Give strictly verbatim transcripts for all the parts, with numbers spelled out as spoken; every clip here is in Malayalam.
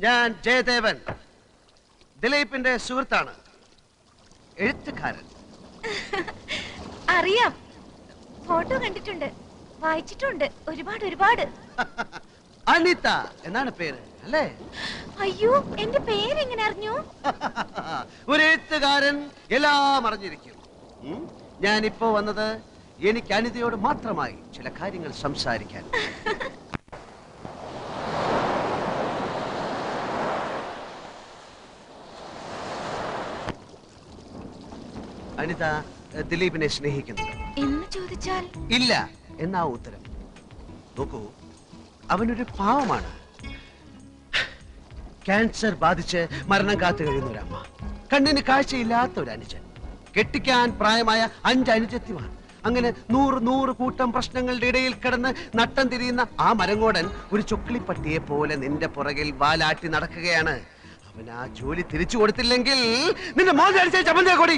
ഞാൻ ജയദേവൻ, ദിലീപിന്റെ സുഹൃത്താണ്, എഴുത്തുകാരൻ. അറിയാം, ഫോട്ടോ കണ്ടിട്ടുണ്ട്, വായിച്ചിട്ടുണ്ട് ഒരുപാട് ഒരുപാട്. അനിത എന്നാണ് പേര് അല്ലേ? അയ്യോ, എന്റെ പേരെങ്ങനെ അറിഞ്ഞു? ഒരു എഴുത്തുകാരൻ എല്ലാം അറിഞ്ഞിരിക്കും. ഞാനിപ്പോ വന്നത് എനിക്ക് അനിതയോട് മാത്രമായി ചില കാര്യങ്ങൾ സംസാരിക്കാൻ. അനിത ദിലീപിനെ സ്നേഹിക്കുന്നുണ്ട് എന്ന് ചോദിച്ചാൽ ഇല്ല എന്നാ ഉത്തരം. നോക്കൂ, അവനൊരു പാവമാണ്. ക്യാൻസർ ബാധിച്ച് മരണം കാത്തു കഴിയുന്ന ഒരമ്മ, കണ്ണിന് കാഴ്ചയില്ലാത്ത ഒരു അനുജൻ, കെട്ടിക്കാൻ പ്രായമായ അഞ്ച് അനുജത്തിമാർ, അങ്ങനെ നൂറ് നൂറ് കൂട്ടം പ്രശ്നങ്ങളുടെ ഇടയിൽ കിടന്ന് നട്ടം തിരിയുന്ന ആ മരങ്ങോടൻ ഒരു ചൊക്കിളിപ്പട്ടിയെ പോലെ നിന്റെ പുറകിൽ വാലാട്ടി നടക്കുകയാണ്. അവൻ ആ ജോലി തിരിച്ചു കൊടുത്തില്ലെങ്കിൽ നിന്റെ മോൻ അടിച്ച ചമ്മന്തിയെ കൂടി.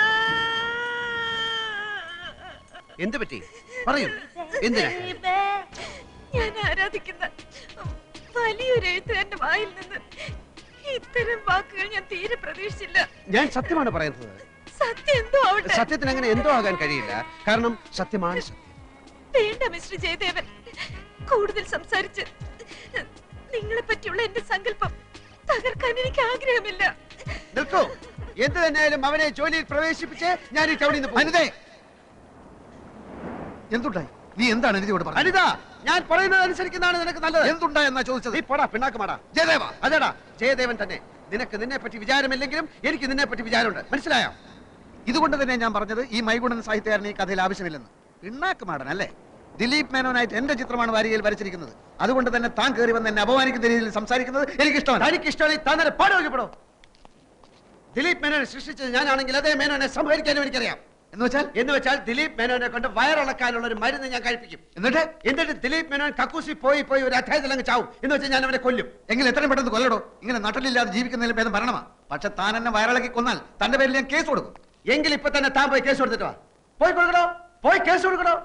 എന്ത് പറ്റി പറയൂ, എന്തിനാ? ഞാൻ ആരാധിക്കുന്ന വലിയൊരു എഴുത്തുകാരന്റെ വായിൽ നിന്ന് ഇത്തരം വാക്കുകൾ ഞാൻ തീരെ പ്രതീക്ഷിച്ചില്ല. ഞാൻ സത്യമാണ് പറയുന്നത്. സത്യം എന്തോ ആവട്ടെ. സത്യത്തിന് അങ്ങനെ എന്തോ ആകാൻ കഴിയില്ല, കാരണം സത്യമാണ് സത്യം. വേണ്ട മിസ്റ്റർ ജയദേവൻ, കൂടുതൽ സംസാരിച്ച് നിങ്ങളെ പറ്റിയുള്ള എന്റെ സങ്കല്പം തകർക്കാൻ എനിക്ക് ആഗ്രഹമില്ല. നിൽക്കൂ, എന്ത് തന്നെയായാലും അവനെ ജോലിയിൽ പ്രവേശിപ്പിച്ച് ഞാൻ ഈ ടൗണിൽ നിന്ന്. അനിതേ, എന്തുണ്ടായി? നീ എന്താണ് അനിതയോട് പറഞ്ഞത്? അനിത, ഞാൻ പറയുന്നത് അനുസരിക്കുന്നതാണ് നിനക്ക് നല്ലത്. എന്തുണ്ടായി എന്നാ ചോദിച്ചത്? നീ പോടാ, പിണ്ണാക്കുമാടാ. ജയദേവ. അതെടാ, ജയദേവൻ തന്നെ. നിനക്ക് നിന്നെ പറ്റി വിചാരമില്ലെങ്കിലും എനിക്ക് നിന്നെ പറ്റി വിചാരമുണ്ട്, മനസ്സിലായോ? ഇതുകൊണ്ട് തന്നെ ഞാൻ പറഞ്ഞത് ഈ മൈഗുണൻ സാഹിത്യകാരന് ഈ കഥയിൽ ആവശ്യമില്ലെന്ന്. പിണ്ണാക്കുമാടൻ അല്ലേ? ദിലീപ് മേനോനായിട്ട് എന്റെ ചിത്രമാണ് വാരികയിൽ വരച്ചിരിക്കുന്നത്. അതുകൊണ്ട് തന്നെ താൻ കയറി വന്ന് എന്നെ അപമാനിക്കുന്ന രീതിയിൽ സംസാരിക്കുന്നത് എനിക്ക് ഇഷ്ടമാണ്. എനിക്ക് ഇഷ്ടമാണ്. താൻ തന്നെ പാടുവെക്കപ്പെടോ. ദിലീപ് മേനോനെ സൃഷ്ടിച്ചത് ഞാനാണെങ്കിൽ അതേ മേനോനെ സംഹരിക്കാനും എനിക്കറിയാം. എന്ന് വെച്ചാൽ എന്ന് വെച്ചാൽ ദിലീപ് മേനോനെ കൊണ്ട് വയറിളക്കാനുള്ള ഒരു മരുന്ന് ഞാൻ കഴിപ്പിക്കും. എന്നിട്ട് എന്നിട്ട് ദിലീപ് മേനോൻ കക്കൂസി പോയി പോയി ഒരു അധ്യായത്തിൽ അങ്ങ് ചാവും. എന്ന് വെച്ചാൽ ഞാൻ അവനെ കൊല്ലും. എങ്കിൽ എത്രയും പെട്ടെന്ന് കൊല്ലടോ. ഇങ്ങനെ നട്ടലില്ലാതെ ജീവിക്കുന്നതിൽ ഭേദം ഭരണമാ. പക്ഷെ താൻ എന്നെ വയറിളക്കി കൊന്നാൽ തന്റെ പേരിൽ ഞാൻ കേസ് കൊടുക്കും. എങ്കിൽ ഇപ്പൊ തന്നെ താൻ പോയി കേസ് കൊടുത്തിട്ട് വാ. പോയി കൊടുക്കണോ, പോയി കേസ് കൊടുക്കണോ.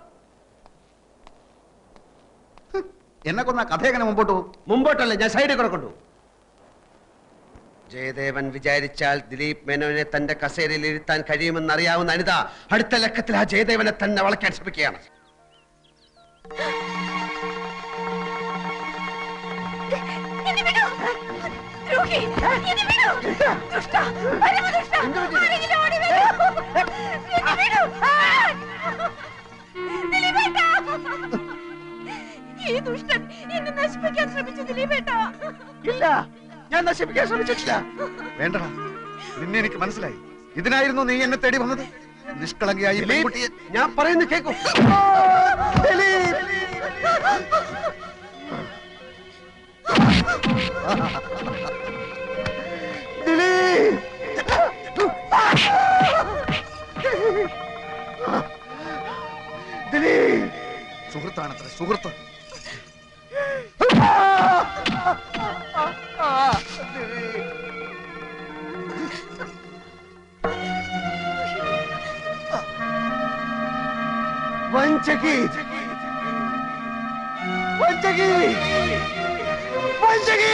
എന്നെ കൊന്ന കഥ എങ്ങനെ മുമ്പോട്ട് പോകും? മുമ്പോട്ടല്ലേ, ഞാൻ സൈഡിൽ കൂടെ കൊണ്ടുപോകും. ജയദേവൻ വിചാരിച്ചാൽ ദിലീപ് മേനോനെ തന്റെ കസേരയിൽ ഇരുത്താൻ കഴിയുമെന്ന് അറിയാവുന്ന അനിത അടുത്ത ലക്കത്തിൽ ആ ജയദേവനെ തന്നെ വളയ്ക്കാൻ ശ്രമിക്കുകയാണ്. ഈ ദുഷ്ടൻ എന്നെ നശിപ്പിക്കാൻ ശ്രമിച്ചു ദിലീപേട്ടാ. ഇല്ല, ഞാൻ നശിപ്പിക്കാൻ ശ്രമിച്ചിട്ടില്ല. വേണ്ടടാ, നിന്നെ എനിക്ക് മനസ്സിലായി. ഇതിനായിരുന്നു നീ എന്നെ തേടി വന്നത്. നിഷ്കളങ്കയായി പെൺകുട്ടിയെ ഞാൻ പറയുന്നത് കേൾക്കൂ. സുഹൃത്താണത്ര, സുഹൃത്ത്. വഞ്ചകി, വഞ്ചകി, വഞ്ചകി.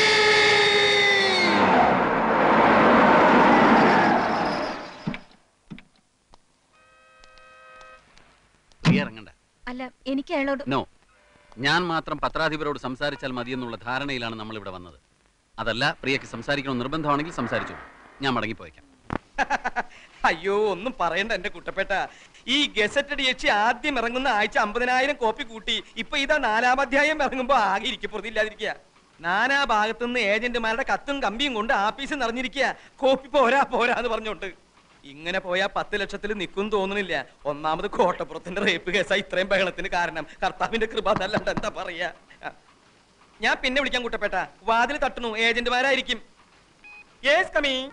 ഇറങ്ങണ്ട. അല്ല, എനിക്ക് അയാളോട് നോ, ഞാൻ മാത്രം പത്രാധിപരോട് സംസാരിച്ചാൽ മതിയെന്നുള്ള ധാരണയിലാണ് നമ്മൾ ഇവിടെ വന്നത്. അതല്ല, പ്രിയക്ക് സംസാരിക്കണം നിർബന്ധമാണെങ്കിൽ സംസാരിച്ചു. ഞാൻ മടങ്ങിപ്പോയേക്കാം. അയ്യോ, ഒന്നും പറയണ്ട എന്റെ കുട്ടപ്പേട്ട. ഈ ഗസറ്റഡ് യക്ഷി ആദ്യം ഇറങ്ങുന്ന ആഴ്ച അമ്പതിനായിരം കോപ്പി കൂട്ടി. ഇപ്പൊ ഇതാ നാലാം അധ്യായം ഇറങ്ങുമ്പോ ആകെ ഇരിക്കപ്പുറത്തില്ലാതിരിക്കുക. നാനാ ഭാഗത്തുനിന്ന് ഏജന്റുമാരുടെ കത്തും കമ്പിയും കൊണ്ട് ആഫീസ് നിറഞ്ഞിരിക്കുക. കോപ്പി പോരാ പോരാ എന്ന് പറഞ്ഞോണ്ട്. ഇങ്ങനെ പോയാ പത്ത് ലക്ഷത്തിൽ നിൽക്കും തോന്നുന്നില്ല. ഒന്നാമത് കോട്ടപ്പുറത്തിന്റെ റേപ്പ് കേസാ ഇത്രയും ബഹളത്തിന് കാരണം. കർത്താവിന്റെ കൃപ അതല്ലാണ്ട് എന്താ പറയാ. ഞാൻ പിന്നെ വിളിക്കാൻ കുട്ടപ്പേട്ട. വാതിൽ തട്ടണു, ഏജന്റുമാരായിരിക്കും. Yes, coming.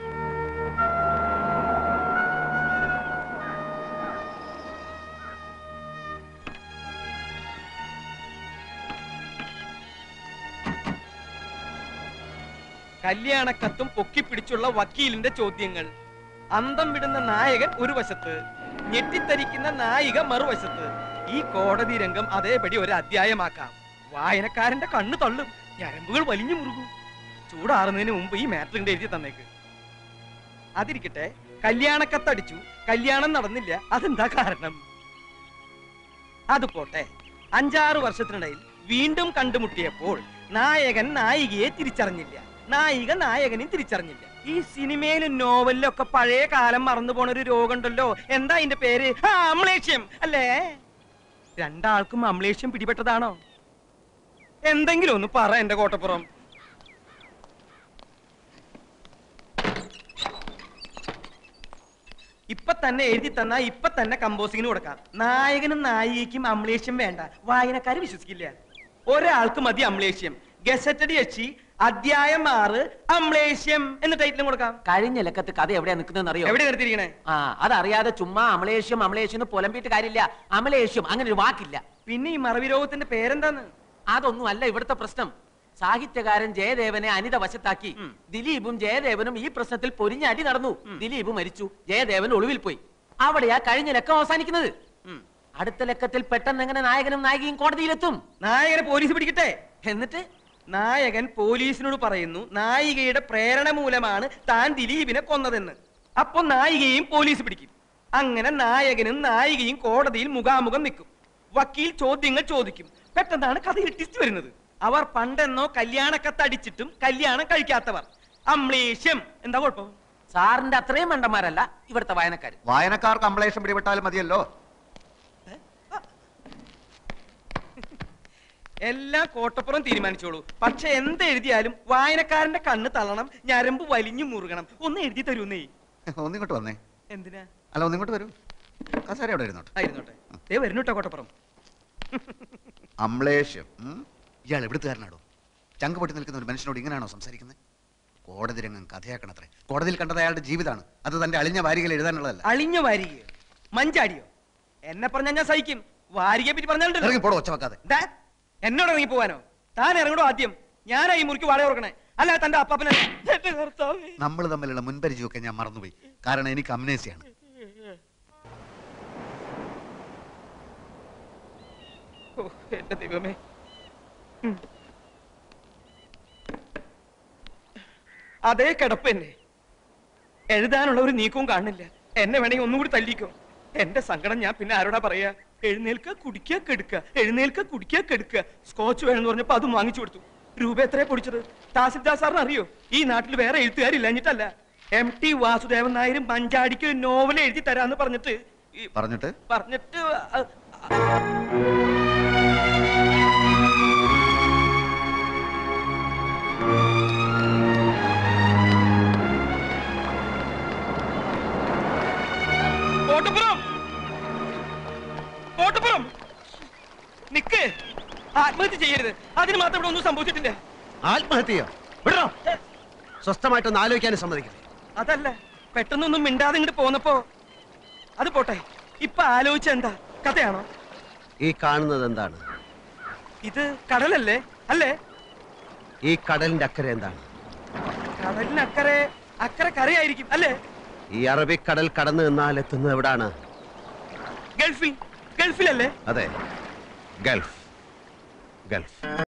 കല്യാണക്കത്തും പൊക്കിപ്പിടിച്ചുള്ള വക്കീലിന്റെ ചോദ്യങ്ങൾ. അന്തം വിടുന്ന നായകൻ ഒരു വശത്ത്, ഞെട്ടിത്തരിക്കുന്ന നായിക മറുവശത്ത്. ഈ കോടതി രംഗം അതേപടി ഒരു അധ്യായമാക്കാം. വായനക്കാരന്റെ കണ്ണു തള്ളും, ഞരമ്പുകൾ വലിഞ്ഞു മുറുകും. ചൂടാറുന്നതിന് മുമ്പ് ഈ മാറ്റർ ഇങ്ങോട്ട് എഴുതി തന്നേക്ക്. അതിരിക്കട്ടെ, കല്യാണക്കത്തടിച്ചു, കല്യാണം നടന്നില്ല, അതെന്താ കാരണം? അത് പോട്ടെ, അഞ്ചാറ് വർഷത്തിനിടയിൽ വീണ്ടും കണ്ടുമുട്ടിയപ്പോൾ നായകൻ നായികയെ തിരിച്ചറിഞ്ഞില്ല, നായിക നായകനെ തിരിച്ചറിഞ്ഞില്ല. ഈ സിനിമയിലും നോവലിലും ഒക്കെ പഴയ കാലം മറന്നു പോണ ഒരു രോഗം ഉണ്ടല്ലോ, എന്താ അതിന്റെ പേര്? ആ, അമ്ലേഷ്യം അല്ലേ? രണ്ടാൾക്കും അമ്ലേഷ്യം പിടിപെട്ടതാണോ? എന്തെങ്കിലും ഒന്ന് പറ എന്റെ കോട്ടപ്പുറം. ഇപ്പൊ തന്നെ എഴുതി തന്നാ ഇപ്പൊ തന്നെ കമ്പോസിങ്ങിന് കൊടുക്കാം. നായകനും നായികയ്ക്കും അമ്ലേഷ്യം വേണ്ട, വായനക്കാര് വിശ്വസിക്കില്ല. ഒരാൾക്ക് മതി അമ്ലേഷ്യം. ഗസറ്റഡ് എച്ച് അധ്യായം ആറ് അമ്ലേഷ്യം എന്ന ടൈറ്റിലും കൊടുക്കാം. കഴിഞ്ഞ ലക്കത്ത് കഥ എവിടെയാ നിൽക്കുന്നതെന്ന് അറിയോ? എവിടെ നിർത്തിയിരിക്കണേ? ആ, അതറിയാതെ ചുമ്മാ അമലേഷ്യം അമലേഷ്യം എന്ന് പുലമ്പിയിട്ട് കാര്യമില്ല. അമലേഷ്യം അങ്ങനെ ഒരു വാക്കില്ല. പിന്നെ ഈ മറവി രോഗത്തിന്റെ പേരെന്താന്ന്? അതൊന്നും അല്ല ഇവിടുത്തെ പ്രശ്നം. സാഹിത്യകാരൻ ജയദേവനെ അനിത വശത്താക്കി ദിലീപും ജയദേവനും ഈ പ്രശ്നത്തിൽ പൊരിഞ്ഞ അടി നടന്നു. ദിലീപ് മരിച്ചു, ജയദേവൻ ഒളിവിൽ പോയി. അവിടെയാ കഴിഞ്ഞ ലക്കം അവസാനിക്കുന്നത്. അടുത്ത ലക്കത്തിൽ പെട്ടെന്ന് എങ്ങനെ നായകനും നായികയും കോടതിയിലെത്തും? നായകനെ പോലീസ് പിടിക്കട്ടെ. എന്നിട്ട് നായകൻ പോലീസിനോട് പറയുന്നു നായികയുടെ പ്രേരണ മൂലമാണ് താൻ ദിലീപിനെ കൊന്നതെന്ന്. അപ്പൊ നായികയും പോലീസ് പിടിക്കും. അങ്ങനെ നായകനും നായികയും കോടതിയിൽ മുഖാമുഖം നിൽക്കും. വക്കീൽ ചോദ്യങ്ങൾ ചോദിക്കും. പെട്ടെന്നാണ് കഥയിൽ ട്വിസ്റ്റ് വരുന്നത്. അവർ പണ്ടെന്നോ കല്യാണക്കത്തടിച്ചിട്ടും കല്യാണം കഴിക്കാത്തവർ. അമ്ലേഷ്യം. എന്താ കുഴപ്പം? സാറിന്റെ അത്രയും മണ്ടന്മാരല്ല ഇവിടുത്തെ വായനക്കാർ. വായനക്കാർക്ക് അമ്ലേഷം പിടിപെട്ടാലും മതിയല്ലോ. എല്ലാം കോട്ടപ്പുറം തീരുമാനിച്ചോളൂ. പക്ഷെ എന്തെഴുതിയാലും വായനക്കാരന്റെ കണ്ണ് തള്ളണം, ഞരമ്പ് വലിഞ്ഞു മുറുകണം. ഒന്ന് എഴുതി തരൂന്നേ. ഒന്നിങ്ങോട്ട് വന്നേ. എന്തിനാ? അല്ല, ഒന്നിങ്ങോട്ട് വരൂ. കസേര എവിടെ ഇരുന്നോട്ടെ? ആയിരുന്നോട്ടെ. ദേ വരുന്നുട്ടോ കോട്ടപ്പുറം. അമ്ലേഷ്യം. ഇയാൾ എവിടുത്തുകാരനാടോ? ചങ്ക് പൊട്ടി നിൽക്കുന്ന ഒരു മനുഷ്യനോട് ഇങ്ങനെയാണോ സംസാരിക്കുന്നത്? കോടതി രംഗം കഥയാക്കണത്രേ. കോടതിയിൽ കണ്ടത് അയാളുടെ ജീവിതമാണ്. അത് തന്റെ അളിഞ്ഞ വാരികയിൽ എഴുതാനുള്ളതല്ല. അളിഞ്ഞ വാരിക? മഞ്ചാടിയോ? എന്നെ പറഞ്ഞാൽ ഞാൻ സഹിക്കും. വാരികയെ പറ്റി പറഞ്ഞാൽ ഇറങ്ങി പോടോ, ഒച്ച വെക്കാതെ. എന്നോട് ഇറങ്ങി പോവാനോ? താൻ ഇറങ്ങണോ ആദ്യം? ഞാനാ ഈ മുറിക്ക് വാട ഓർക്കണേ, അല്ല തന്റെ അപ്പാപ്പനെ. നമ്മൾ തമ്മിലുള്ള മുൻപരിചയമൊക്കെ ഞാൻ മറന്നുപോയി. കാരണം എനിക്ക് അമ്നേസിയാണ്. ഓ എന്റെ ദൈവമേ. അതേ കിടപ്പ് തന്നെ. എഴുതാനുള്ള ഒരു നീക്കവും കാണുന്നില്ല. എന്നെ വേണമെങ്കിൽ ഒന്നും കൂടി തല്ലിക്കോ. എന്റെ സങ്കടം ഞാൻ പിന്നെ ആരോടാ പറയാ? എഴുന്നേൽക്ക കുടിക്കുക കെടുക്കുക, എഴുന്നേൽക്ക കുടിക്കുക കെടുക്കുക. സ്കോച്ച് വേണമെന്ന് പറഞ്ഞപ്പോ അതും വാങ്ങിച്ചു കൊടുത്തു. രൂപ എത്രയാ പൊടിച്ചത്? തഹസിൽദാർ സാറിന് അറിയോ? ഈ നാട്ടിൽ വേറെ എഴുത്തുകാരില്ലഞ്ഞിട്ടല്ല, എം ടി വാസുദേവൻ നായരും മഞ്ചാടിക്ക് ഒരു നോവൽ എഴുതി തരാന്ന് പറഞ്ഞിട്ട് പറഞ്ഞിട്ട് പറഞ്ഞിട്ട് കോട്ടപ്പുറം കോട്ടപ്പുറം നിക്ക്. ആത്മഹത്യ ചെയ്യരുത്. അതിന് മാത്രം ഇവിടെ ഒന്നും സംഭവിച്ചിട്ടില്ല. ആത്മഹത്യയോ? വിടറോ. സ്വസ്ഥമായിട്ടൊന്ന് ആലോചിക്കാനും സമ്മതിക്കില്ല. അതല്ല, പെട്ടെന്നൊന്നും മിണ്ടാതെ ഇങ്ങോട്ട് പോന്നപ്പോ. അത് പോട്ടെ, ഇപ്പൊ ആലോചിച്ച എന്താ? കഥയാണോ ഈ കാണുന്നത്? എന്താണ് ഇത്? കടലല്ലേ? അല്ലേ? ഈ കടലിന്റെ അക്കരെ എന്താണ്? കടലിനക്കരെ അക്കരെ കരയായിരിക്കും അല്ലേ? ഈ അറബിക്കടൽ കടന്നു നിന്നാൽ എത്തുന്നത് എവിടാണ്? ഗൾഫിൽ. ഗൾഫിലല്ലേ? അതെ, ഗൾഫ്. ഗൾഫ്.